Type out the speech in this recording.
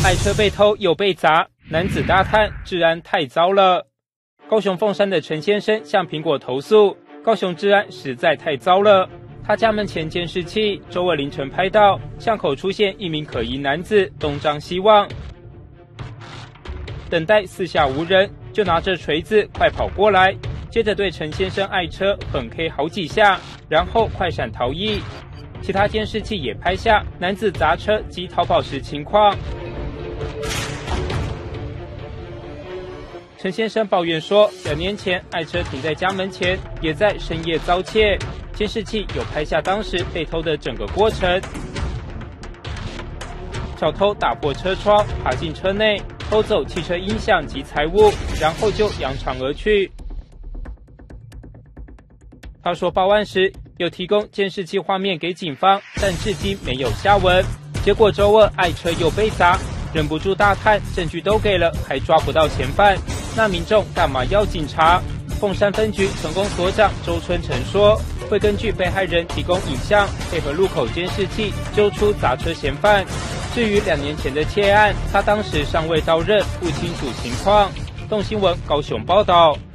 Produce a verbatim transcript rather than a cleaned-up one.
爱车被偷又被砸，男子大叹治安太糟了。高雄凤山的陈先生向苹果投诉，高雄治安实在太糟了。他家门前监视器周二凌晨拍到巷口出现一名可疑男子东张西望，等待四下无人，就拿着锤子快跑过来，接着对陈先生爱车狠 K 好几下，然后快闪逃逸。其他监视器也拍下男子砸车及逃跑时情况。陈先生抱怨说，两年前爱车停在家门前，也在深夜遭窃，监视器有拍下当时被偷的整个过程。小偷打破车窗，爬进车内，偷走汽车音响及财物，然后就扬长而去。他说报案时有提供监视器画面给警方，但至今没有下文。结果周二爱车又被砸，忍不住大叹证据都给了，还抓不到嫌犯，那民众干嘛要警察？凤山分局成功所长周春成说，会根据被害人提供影像，配合路口监视器揪出砸车嫌犯。至于两年前的窃案，他当时尚未到任，不清楚情况。动新闻高雄报道。